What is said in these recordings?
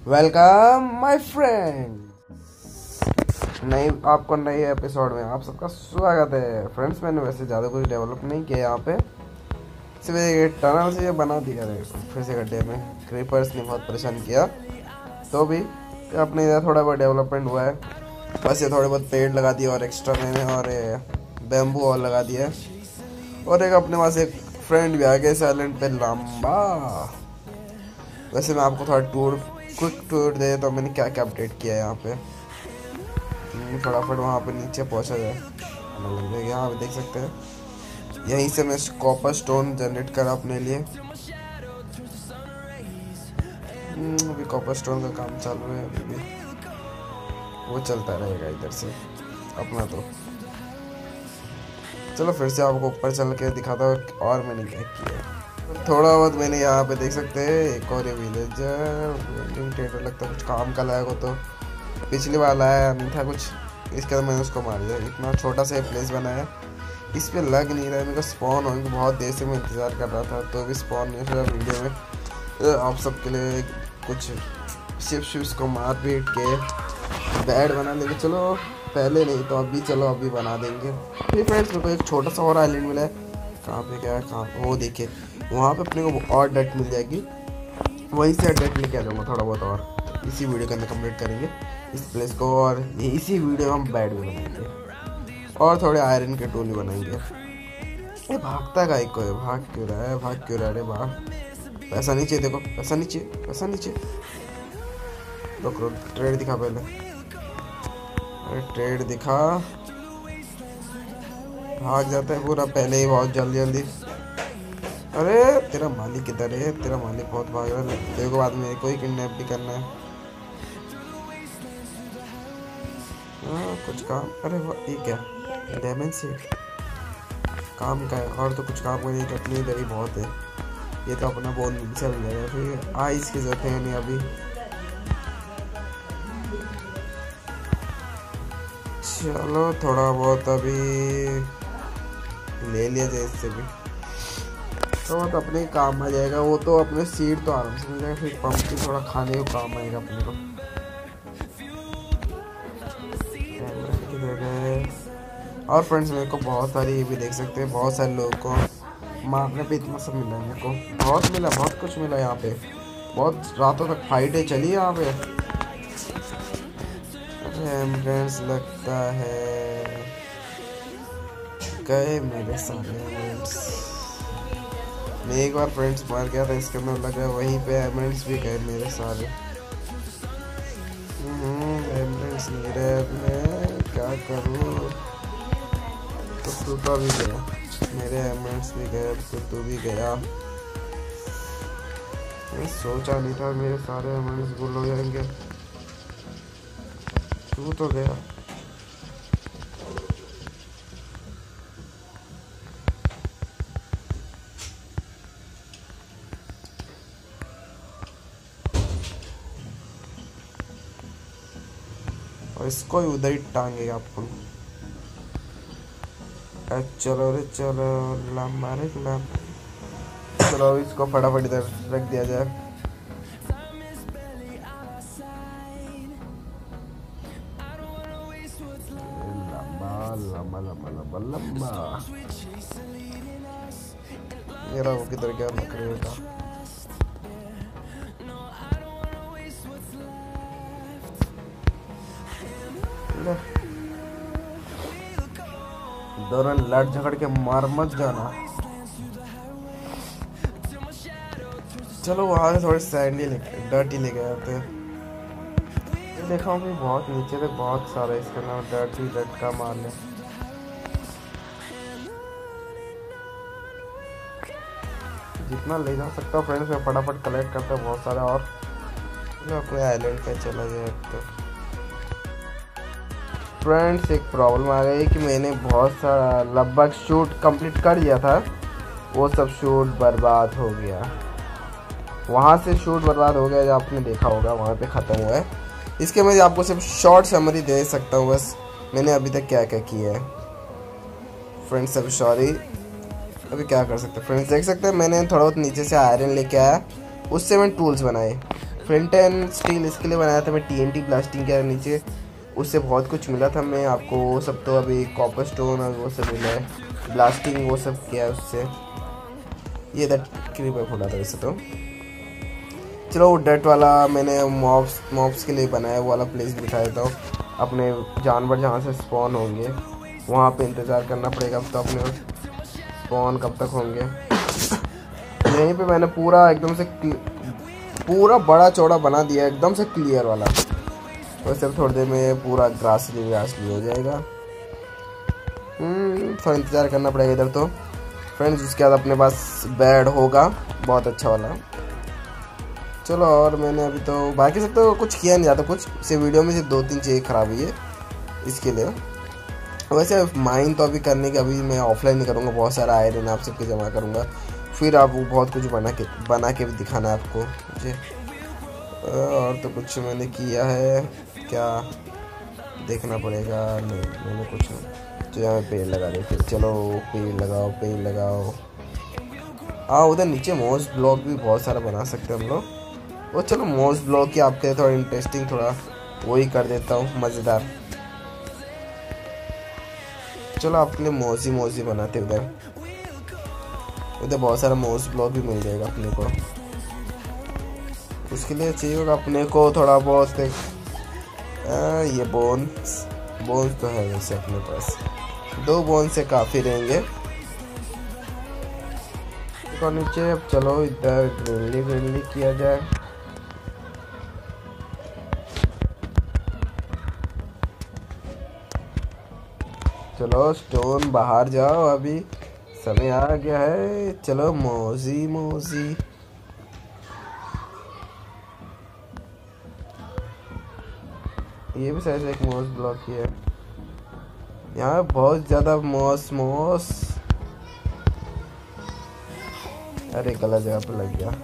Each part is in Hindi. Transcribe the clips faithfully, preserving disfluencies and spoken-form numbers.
वेलकम माय फ्रेंड, नई आपको नए एपिसोड में आप सबका स्वागत है। फ्रेंड्स, मैंने वैसे ज़्यादा कुछ डेवलप नहीं किया यहाँ पे, सिर्फ ये टनल से ये बना दिया है फिर से गड्ढे में। क्रीपर्स ने बहुत परेशान किया, तो भी अपने इधर थोड़ा बहुत डेवलपमेंट हुआ है। बस ये थोड़े बहुत पेड़ लगा दिए और एक्स्ट्रा मैंने और बैम्बू और लगा दिया है। और एक अपने पास एक फ्रेंड भी आ गया इस आइलैंड पे, लंबा। वैसे मैं आपको थोड़ा टूर क्विक टूर दे तो मैंने क्या क्या अपडेट किया है यहाँ पे। फटाफट वहाँ पे नीचे पहुँचा जाए, लग जाएगा। यहाँ पे देख सकते हैं, यहीं से मैं कॉपर स्टोन जनरेट करा अपने लिए। अभी कॉपर स्टोन का काम चालू है, अभी भी वो चलता रहेगा इधर से अपना। तो चलो फिर से आपको ऊपर चल के दिखाता हूँ और मैंने क्या किया। थोड़ा बहुत मैंने यहाँ पे देख सकते हैं एक और ये विलेजर टेटर लगता है कुछ काम का लायक हो, तो पिछली बार लाया नहीं था कुछ, इसके बाद मैंने उसको मार दिया। इतना छोटा सा प्लेस बनाया, इस पे लग नहीं रहा है मेरे को स्पॉन होने को। बहुत देर से मैं इंतज़ार कर रहा था, तो भी स्पॉन नहीं हुआ। वीडियो में तो आप सबके लिए कुछ शिप शिप्स को मार पीट के बेड बना लेंगे। चलो पहले नहीं तो अभी, चलो अभी बना देंगे। फिर फ्रेंड्स, मेरे को एक छोटा सा और आइलैंड मिला है। कहाँ पे क्या है, कहाँ वो देखिए, वहाँ पे अपने को और डट मिल जाएगी। वहीं से डट लेके आ जाऊँगा थोड़ा बहुत, और इसी वीडियो के अंदर कंप्लीट करेंगे इस प्लेस को। और इसी वीडियो में हम बेड भी बनाएंगे और थोड़े आयरन के टूल भी बनाएंगे। ये भागता का एक को है, भाग क्यों रहा है, भाग क्यों रहा है, भाग। पैसा नीचे देखो, पैसा नीचे, पैसा नीचे। रुक रुक, ट्रेड दिखा पहले, अरे ट्रेड दिखा। भाग जाता है पूरा पहले ही, बहुत जल्दी जल्दी। अरे तेरा मालिक किधर है, तेरा मालिक बहुत भाग रहा है। तेरे को बाद में कोई किडनैप भी करना है। हाँ कुछ काम, अरे ये क्या डायमंड से काम का है, और तो कुछ काम करने की जरूरत नहीं, इधर ही बहुत है। ये तो अपना बोन चल जाएगा, फिर आइस की जरूरत है नहीं अभी। चलो थोड़ा बहुत अभी ले लिया जाए, इससे भी तो वो तो अपने काम आ जाएगा। वो तो अपने सीड तो आराम से मिल जाएगा, फिर पंप की थोड़ा खाने को काम आएगा अपने को। और फ्रेंड्स, मेरे को बहुत सारी ये भी देख सकते हैं, बहुत सारे लोगों को मारने पे इतना सब मिला है मेरे को। बहुत मिला, बहुत कुछ मिला यहाँ पे। बहुत रातों तक फाइटें चली यहाँ पे। फ्रेंड्स, लगता है गए मेरे सारे एमरेल्ड्स। मैं एक बार फ्रेंड्स मार गया था, इसके अंदर लग रहा है वहीं पे एमरेल्ड्स भी गए मेरे सारे। एमरेल्ड्स नहीं रहे, मैं क्या करूँ। तो तू तो भी गया, मेरे एमरेल्ड्स भी गए, तो तू भी गया। मैं सोचा नहीं था मेरे सारे एमरेल्ड्स गुल हो जाएंगे, तू तो गया। और इसको ही उधर ही टांगेगा आपको। चलो रे चलो, लंबा रे लंबा। चलो इसको फटाफट इधर रख दिया जाए। लंबा लंबा लंबा लंबा लंबा। मेरा वो किधर गया मकड़ी का। दोनों लड़ झगड़ के मार मत जाना। चलो वहां से थोड़े सैंडी लेके डर्टी लेके आते हैं। देखा हूँ बहुत नीचे तक बहुत सारा इसका नाम डर्टी डट का मार ले। जितना ले जा सकता हूँ फ्रेंड्स, मैं फटाफट कलेक्ट करता हूँ बहुत सारा। और अपने आइलैंड पे चला जाए। तो फ्रेंड्स, एक प्रॉब्लम आ गई कि मैंने बहुत सारा लगभग शूट कंप्लीट कर लिया था, वो सब शूट बर्बाद हो गया। वहाँ से शूट बर्बाद हो गया, जो आपने देखा होगा वहाँ पे ख़त्म हुआ है। इसके मैं आपको सिर्फ शॉर्ट समरी दे सकता हूँ, बस मैंने अभी तक क्या क्या किया है। फ्रेंड्स अभी सॉरी, अभी क्या कर सकते हैं फ्रेंड्स, देख सकते हैं मैंने थोड़ा बहुत नीचे से आयरन लेके आया, उससे मैंने टूल्स बनाए। फ्रंट एंड स्टील इसके लिए बनाया था मैं, टीएनटी ब्लास्टिंग के नीचे उससे बहुत कुछ मिला था मैं आपको, वो सब तो अभी कॉपर स्टोन और वो सब मिला है, ब्लास्टिंग वो सब किया है उससे। ये डट क्रीपर फोड़ा था वैसे तो। चलो डट वाला मैंने मॉब्स मॉब्स के लिए बनाया, वो वाला प्लेस भी दिखा देता हूँ। अपने जानवर जहाँ से स्पॉन होंगे वहाँ पे इंतज़ार करना पड़ेगा, अब तो अपने स्पॉन कब तक होंगे। यहीं पे मैंने पूरा एकदम से पूरा बड़ा चौड़ा बना दिया, एकदम से क्लियर वाला। तो सिर्फ थोड़ी देर में पूरा ग्रासली ग्रासली हो जाएगा। हम्म थोड़ा इंतज़ार करना पड़ेगा इधर तो फ्रेंड्स। उसके बाद अपने पास बेड होगा बहुत अच्छा वाला। चलो और मैंने अभी तो बाकी सब तो कुछ किया नहीं जाता कुछ, सिर्फ वीडियो में सिर्फ दो तीन चीज़ें खराब हुई है इसके लिए। वैसे माइन तो अभी करने के अभी मैं ऑफलाइन नहीं करूँगा, बहुत सारा आयरन आप सबके जमा करूँगा, फिर आप वो बहुत कुछ बना के बना के भी दिखाना है आपको मुझे। और तो कुछ मैंने किया है क्या देखना पड़ेगा, नहीं मैंने कुछ नहीं। तो यहाँ पेड़ लगा दे फिर, चलो पेड़ लगाओ पेड़ लगाओ। हाँ उधर नीचे मोस ब्लॉक भी बहुत सारा बना सकते हैं हम लोग। वो चलो मोस ब्लॉक की आपके थोड़ा इंटरेस्टिंग थोड़ा वही कर देता हूँ मज़ेदार। चलो आपके लिए मोजी मोजी बनाते उधर, उधर बहुत सारा मोस ब्लॉक भी मिल जाएगा अपने को। उसके लिए चाहिए होगा अपने को थोड़ा बहुत आ, ये बोन्स बोन्स तो है वैसे अपने पास, दो बोन्स से काफ़ी रहेंगे। और नीचे अब चलो इधर ग्रिल्ली ग्रिल्ली किया जाए। चलो स्टोन बाहर जाओ, अभी समय आ गया है। चलो मोजी मोजी। ये भी शायद एक मॉस ब्लॉक ही है। यहाँ बहुत ज्यादा मॉस मॉस अरे गलत जगह पे लग गया।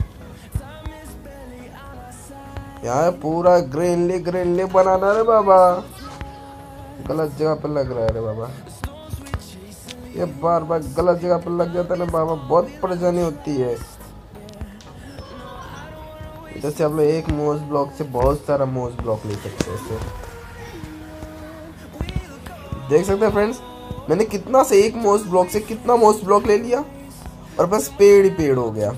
यहाँ पूरा ग्रीनली ग्रीनली बनाना रे बाबा, गलत जगह पे लग रहा है रे बाबा। ये बार बार गलत जगह पे लग जाता है ना बाबा, बहुत परेशानी होती है। इधर से आप लोग एक मोस ब्लॉक से बहुत सारा मोस ब्लॉक ले सकते हैं इससे। देख सकते हैं फ्रेंड्स, मैंने कितना से एक मोस ब्लॉक से कितना मोस ब्लॉक ले लिया और बस पेड़ ही पेड़ हो गया।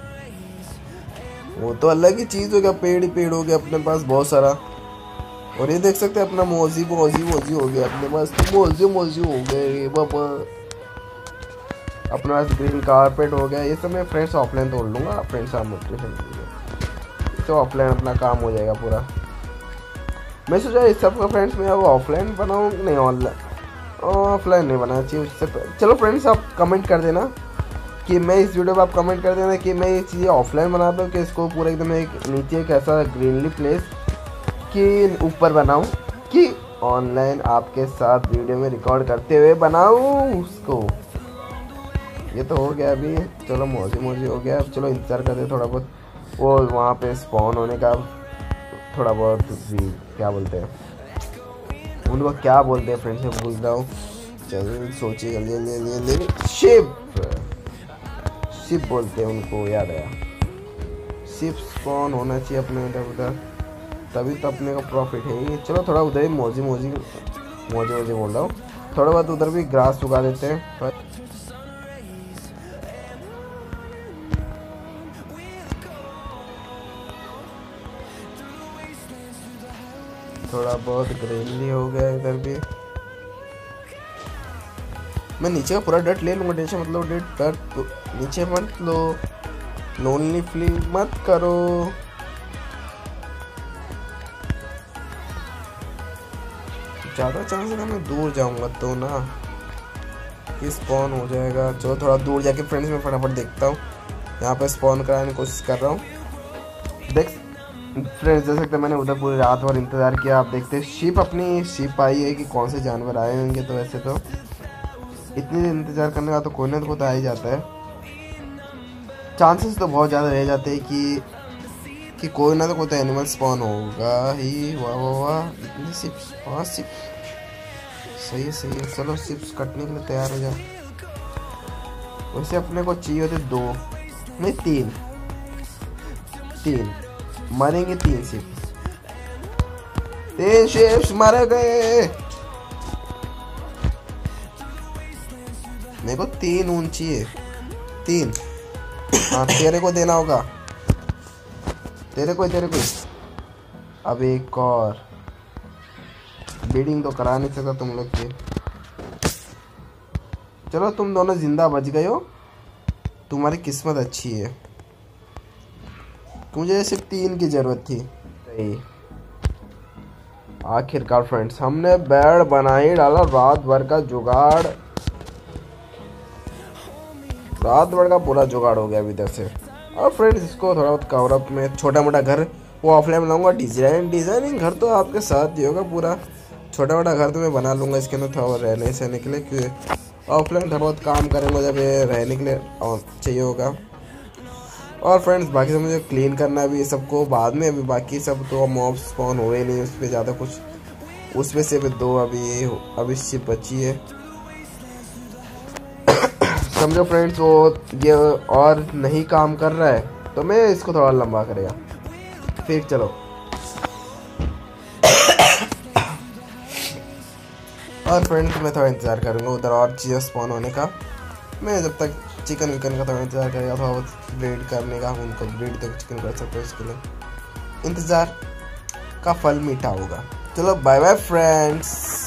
वो तो अलग ही चीज हो गया, पेड़ ही पेड़ हो गया अपने पास बहुत सारा। और ये देख सकते हैं अपना मोजी मोजी मोजी हो गया अपने पास, मोजी मोजी हो गए बाबा। अपने पास ग्रीन कारपेट हो गया। ये सब मैं फ्रेंड्स ऑफलाइन तोड़ लूंगा, फ्रेंड्स आप मोटिवेशन तो ऑफलाइन अपना काम हो जाएगा पूरा। मैं सोचा इस सब का फ्रेंड्स मैं अब ऑफलाइन बनाऊँ, नहीं ऑनलाइन ऑफलाइन नहीं बनाना चाहिए उससे। चलो फ्रेंड्स आप कमेंट कर देना कि मैं इस वीडियो में आप कमेंट कर देना कि मैं ये चीज़ें ऑफलाइन बनाता हूँ कि इसको पूरा एकदम एक नीचे एक ऐसा ग्रीनली प्लेस कि ऊपर बनाऊँ, कि ऑनलाइन आपके साथ वीडियो में रिकॉर्ड करते हुए बनाऊँ उसको। ये तो हो गया अभी, चलो मौजी मौजी हो गया। अब चलो इंतज़ार करते थोड़ा बहुत वो वहाँ पे स्पॉन होने का, थोड़ा बहुत भी क्या बोलते हैं उनको, क्या बोलते हैं फ्रेंड्स में भूल रहा हूँ। चल सोचिए जल्दी जल्दी जल्दी जल्दी। शिप शिप बोलते हैं उनको, याद आया। शिप स्पॉन होना चाहिए अपने इधर उधर, तभी तो अपने का प्रॉफिट है ही। चलो थोड़ा उधर ही मौजी मौजी मौजी मौजी बोल रहा हूँ, थोड़ा बहुत उधर भी ग्रास उगा देते हैं। थोड़ा बहुत ग्रीनली हो गया इधर भी। मैं नीचे का पूरा डट ले लूँगा, टेंशन मतलब डट डट नीचे मत लो, लोनली फील मत करो। ज़्यादा चांस है मैं दूर जाऊँगा तो ना कि स्पॉन हो जाएगा। चलो थोड़ा दूर जाके फ्रेंड्स में फटाफट देखता हूँ, यहाँ पे स्पॉन कराने की कोशिश कर रहा हूँ। देख फ्रेंड्स देख सकते हैं मैंने उधर पूरी रात भर इंतज़ार किया। आप देखते हैं शिप अपनी शिप आई है कि कौन से जानवर आए होंगे। तो वैसे तो इतनी इंतज़ार करने का तो कोई ना कोई तो आ ही जाता है। चांसेस तो बहुत ज़्यादा रह जाते हैं कि कि कोई ना तो कोई तो एनिमल स्पॉन होगा ही। वाह वाह वाह, इतनी शिप्स, पाँच शिप्स, सही है सही है। चलो शिप्स कटने के लिए तैयार हो जाओ। वैसे अपने को चाहिए होते दो नहीं तीन तीन मरेंगे तीन शिप, तीन शिप्स मारे गए। मेरे को तीन ऊंची है, तीन। हाँ तेरे को देना होगा, तेरे को तेरे को अब एक और बीडिंग तो करा नहीं सकता तुम लोग की। चलो तुम दोनों जिंदा बच गए हो, तुम्हारी किस्मत अच्छी है। मुझे सिर्फ तीन की जरूरत थी। आखिरकार फ्रेंड्स हमने बेड बना ही डाला, रात भर का जुगाड़, रात भर का पूरा जुगाड़ हो गया अभी तक से। और फ्रेंड्स इसको थोड़ा बहुत कवर अप में छोटा मोटा घर वो ऑफलाइन लाऊंगा। डिजाइन डिजाइनिंग घर तो आपके साथ ही होगा, पूरा छोटा मोटा घर तो मैं बना लूँगा इसके अंदर थोड़ा रहने सहने के लिए, क्योंकि ऑफलाइन थोड़ा बहुत काम करेंगे जब ये रहने के लिए चाहिए होगा। और फ्रेंड्स बाकी सब मुझे क्लीन करना भी सबको बाद में, अभी बाकी सब तो मॉब्स स्पॉन हुए नहीं उस पर ज़्यादा कुछ, उसमें से भी दो अभी अभी शिप बची है समझो फ्रेंड्स। वो ये और नहीं काम कर रहा है तो मैं इसको थोड़ा लंबा करेगा फिर। चलो और फ्रेंड्स मैं थोड़ा इंतज़ार करूँगा उधर और चीज़ें स्पॉन होने का। मैं जब तक चिकन विकन का थोड़ा इंतज़ार करेगा, थोड़ा बहुत ब्रीड करने का, उनको ब्रीड तक चिकन कर सकते हो, इसके लिए इंतज़ार का फल मीठा होगा। चलो बाय बाय फ्रेंड्स।